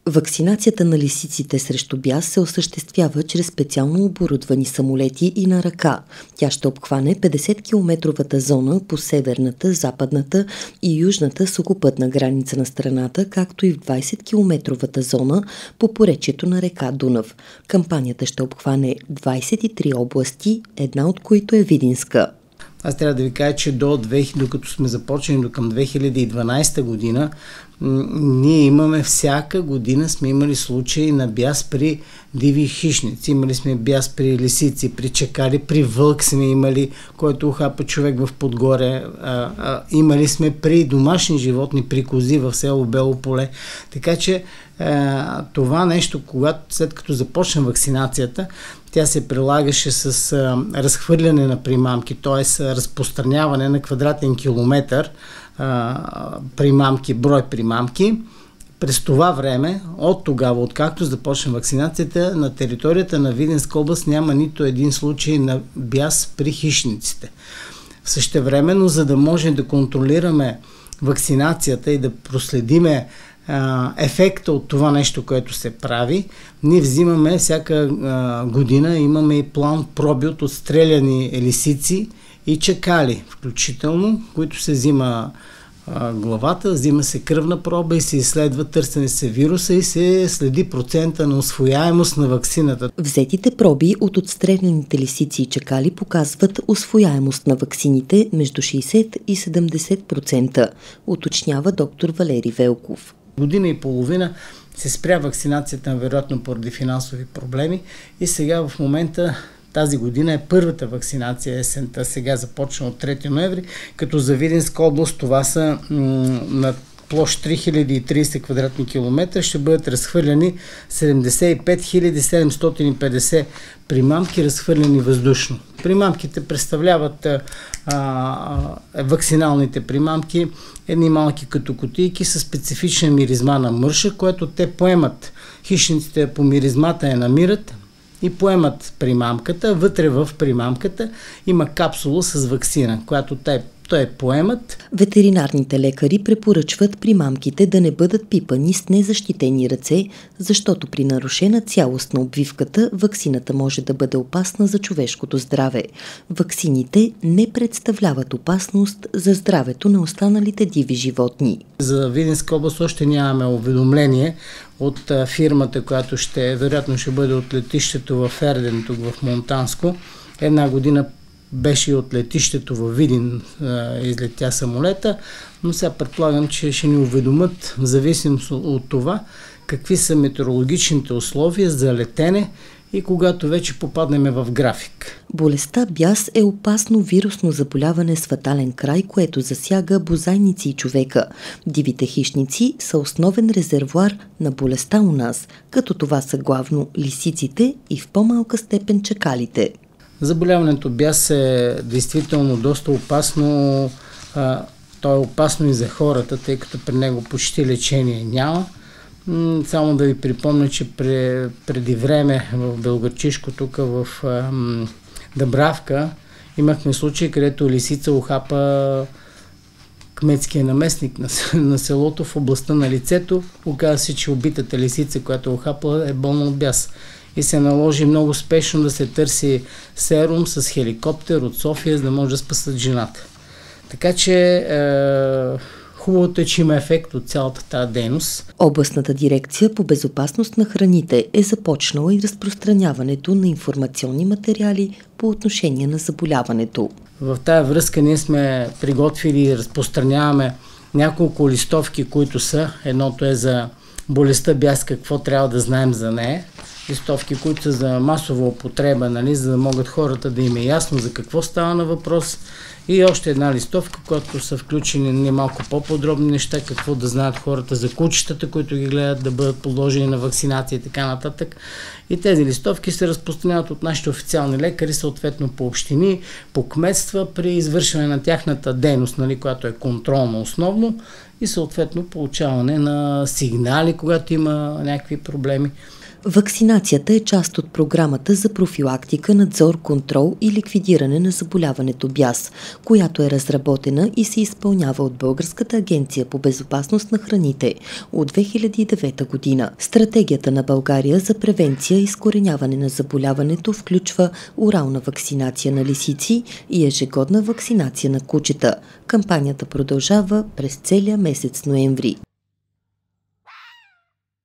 Вакцинацията на лисиците срещу бяс се осъществява чрез специално оборудвани самолети и на ръка. Тя ще обхване 50-километровата зона по северната, западната и южната сухопътна граница на страната, както и в 20-километровата зона по поречието на река Дунав. Кампанията ще обхване 23 области, една от които е Видинска. Аз трябва да ви кажа, че докато сме започнали до към 2012 година, ние имаме всяка година сме имали случаи на бяс при диви хищници. Имали сме бяс при лисици, при чакали, при вълк сме имали, който ухапа човек в Подгоре. Имали сме при домашни животни, при кози в село Бело поле. Така че това нещо, след като започна вакцинацията, тя се прилагаше с разхвърляне на примамки, т.е. разпространяване на квадратен километър примамки, брой примамки. През това време, от тогава, откакто започна вакцинацията, на територията на Видинска област няма нито един случай на бяс при хищниците. Същевременно, за да може да контролираме вакцинацията и да проследиме ефекта от това нещо, което се прави, ние взимаме всяка година, имаме и план проби от отстреляни лисици и чакали, включително, които се взима главата, взима се кръвна проба и се изследва, търсене се вируса и се следи процента на усвояемост на ваксината. Взетите проби от отстреляните лисици и чакали показват усвояемост на ваксините между 60 и 70%, уточнява доктор Валери Велков. Година и половина се спря вакцинацията, вероятно поради финансови проблеми, и сега в момента тази година е първата вакцинация есента. Сега започна от 3 ноември, като за Видинска област това са на площ 3030 квадратни километра, ще бъдат разхвърляни 75 750 примамки, разхвърляни въздушно. Примамките представляват вакциналните примамки, едни малки като кутийки с специфична миризма на мърша, което те поемат. Хищниците по миризмата я намират и поемат примамката. Вътре в примамката има капсула с ваксина, която те поемат. Ветеринарните лекари препоръчват примамките да не бъдат пипани с незащитени ръце, защото при нарушена цялост на обвивката ваксината може да бъде опасна за човешкото здраве. Ваксините не представляват опасност за здравето на останалите диви животни. За Видинска област още нямаме уведомление от фирмата, която вероятно ще бъде от летището в Ерден, тук в Монтанско. Една година беше и от летището във Видин, излетя самолета, но сега предполагам, че ще ни уведомят в зависимост от това какви са метеорологичните условия за летене и когато вече попаднем в график. Болестта бяс е опасно вирусно заболяване с фатален край, което засяга бозайници и човека. Дивите хищници са основен резервоар на болестта у нас, като това са главно лисиците и в по-малка степен чакалите. Заболяването бяс е действително доста опасно. То е опасно и за хората, тъй като при него почти лечение няма. Само да ви припомня, че преди време в Белоградчишко, тук в Дъбравка, имахме случай, където лисица ухапа кметския наместник на селото в областта на лицето. Оказа се, че убитата лисица, която ухапала, е болна от бяс. И се наложи много спешно да се търси серум с хеликоптер от София, за да може да спасат жената. Така че хубавото е, че има ефект от цялата тази дейност. Областната дирекция по безопасност на храните е започнала и разпространяването на информационни материали по отношение на заболяването. В тая връзка ние сме приготвили и разпространяваме няколко листовки, които са. Едното е за болестта бяс, какво трябва да знаем за нея. Листовки, които са за масова употреба, за да могат хората да им е ясно за какво става на въпрос. И още една листовка, която са включени малко по-подробни неща, какво да знаят хората за кучетата, които ги гледат, да бъдат подложени на вакцинация и така нататък. И тези листовки се разпространяват от нашите официални лекари, съответно по общини, по кметства, при извършване на тяхната дейност, която е контролна основно, и съответно получаване на сигнали, когато има някакви проблеми. Вакцинацията е част от програмата за профилактика, надзор, контрол и ликвидиране на заболяването бяс, която е разработена и се изпълнява от Българската агенция по безопасност на храните от 2009 година. Стратегията на България за превенция и изкореняване на заболяването включва орална вакцинация на лисици и ежегодна вакцинация на кучета. Кампанията продължава през целия месец ноември.